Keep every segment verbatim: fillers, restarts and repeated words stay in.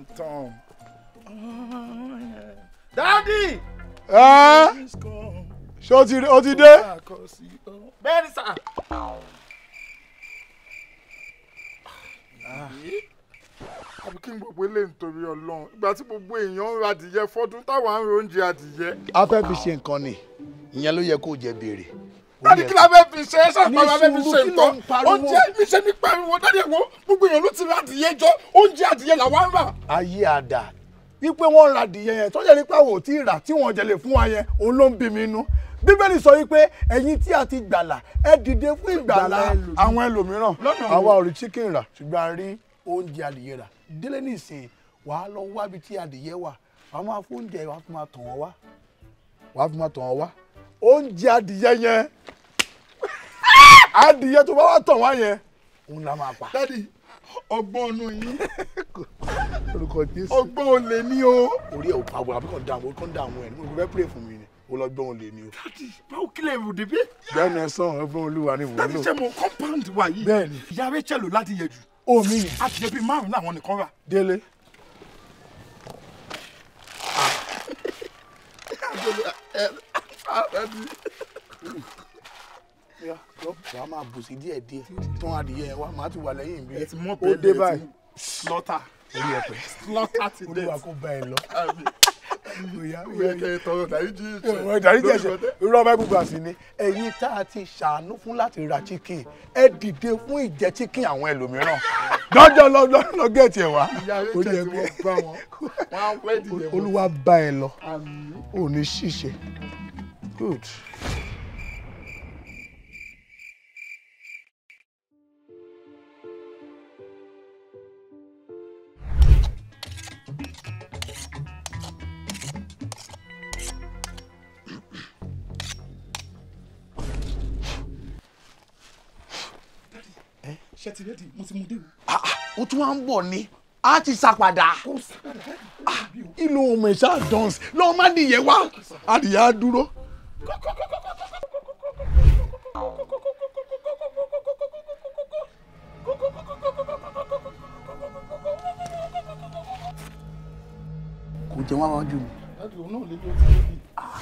Tom. Daddy! Ah! Ṣé o ti o ti dé? Bẹ́ẹ̀ni sà. Àbí kí n gbogbo ilé nítorí Ọlọ́run. Ìgbà tí gbogbo èèyàn ń ra adìyẹ fọ́dún táwọn ń ro oúnjẹ adìyẹ. A fẹ́ fi ṣe nǹkan ni. Ìyẹn ló yẹ kó jẹ béèrè. Dádì kí la fẹ́ fi ṣe é ṣàpá la fẹ́ fi ṣe nǹkan. Oúnjẹ mi ṣe ní pariwo dádì wo gbogbo èèyàn ló ti ra adìyẹ jọ oúnjẹ adìyẹ làwa ń rà. Ayé àdá wípé wọ́n ra adìyẹ yẹn tó jẹ́ nípa àwọn ò tí ì rà tí wọ́n jẹ lè fún wa yẹn òun ló ń bí mi inú. Bíbélì sọ wípé ẹ̀yin tí a ti gbàlà ẹ dìde fún ìgbàlà àwọn ẹlòmíràn. Àwa ò rí chicken rà ṣùgbọ́n a rí oúnjẹ adìyẹ rà. Délé nìsín wàá lọ wábi tí adìyẹ wà wàá máa fún oúnjẹ wàá fi máa tàn wọ́n wá wàá fi máa tàn wọ́n wá oúnjẹ adìyẹ yẹn adìyẹ tó bá wà tàn wá yẹn òun la máa pa. Dádì ọgbọ́n ọ̀nù yín orúkọ Jésù ọgbọ́n olè ní o. orí ẹ̀ ò pa wọ́n àbí kàn dààmú kàn dààmú ẹ̀ nínú ìfẹ́ pray fún mi ni ó lọ gbọ́n olè ní o. Dádì báwo kílẹ̀ èrò débí. bẹ́ẹ̀ni ẹ sàn ẹ fún Olúwa ní ìwúlò. Dádì ṣe mo compound wa yìí. Bẹ́ẹ̀ni ìyá Rachel ló láti yẹ jù. omi ni adìyẹ bíi márùn-ún làwọn nìkan rà. Délé. wà á máa bù sí díẹ̀ díẹ̀ tán adìyẹ yẹn wá màá ti wà lẹ́yìn bí ó dé báyìí. slaughter orí ẹ pẹ slaughter ti dé. Olúwa kó bá ẹ lọ. ìdáríjì ẹ̀ṣẹ̀ irú ọba ibùgbà sí ni ẹ̀yin tá a ti ṣàánú fún láti ra chicken ẹ dìde fún ìjẹ chicken àwọn ẹlòmíràn lọ́jọ́ lọ gẹ̀ẹ́tì ẹ̀ wá. Olúwa bá ẹ lọ ò ní ṣìṣe good. ṣe ti rẹ́dì mo ti mú dé o o. tún wá ń bọ̀ ni a ti sàpàdà ìlú ọmọ ìṣá dance lọ́ọ́ má dìyẹ wá adìyẹ á dúró. kò jẹ́ wá wájú mi. Dádì òun náà lè lọ sí ibi.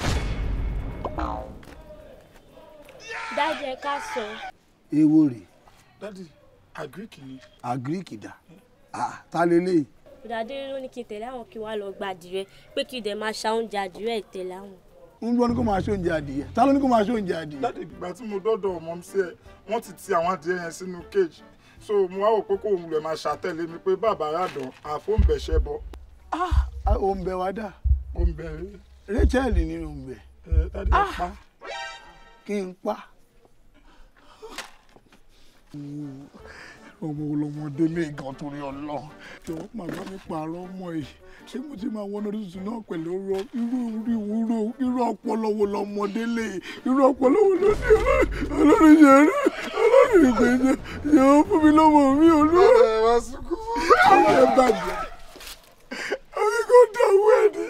Dádì ẹ ká sọ. Èwo rè. Dádì agric ni. Agric dà ah ta lélẹ́yìí. Dádì ló ní kí n tẹ̀lé àwọn kí wá lọ gba adìrẹ pé kí n dẹ̀ máa ṣa oúnjẹ adìrẹ tẹ̀lé àwọn. ń gbọ́ ní kó máa ṣe oúnjẹ adìyẹ ta ló ní kó máa ṣe oúnjẹ adìyẹ. Dádì ìgbà tí mo dọ́dọ̀ ọmọ mi sí ẹ wọ́n ti ti àwọn adìyẹ yẹn sínú cage so mo wá wò pé kó òun lè máa ṣàtẹ̀lé mi pé bàbá ràdàn àfóǹbẹ̀ṣẹ́ bọ. ah òun bẹ wá dà. òun bẹ rí. Rachel ní òun bẹ. ẹ Dádì ẹ pa. kí n pa. ọmọ ọlọmọdé lè gan torí Ọlọ́run jọ̀wọ́ màmá mi pààrọ̀ ọmọ yìí ṣé mo ti máa wọnà tuntun náà pẹ̀lú ọ̀rọ̀ irú ìwúrò irú ọpọlọ wo lọmọdé lè irú ọpọlọ wo ló ní Ọlọ́run ṣe rí Ọlọ́run ìgbẹ́jẹ yóò fún mi lọ́mọ mi Olúwa ẹ wá sunkún fún ẹ bàjẹ́ àbí kò dáwọ́ ẹ̀ ní.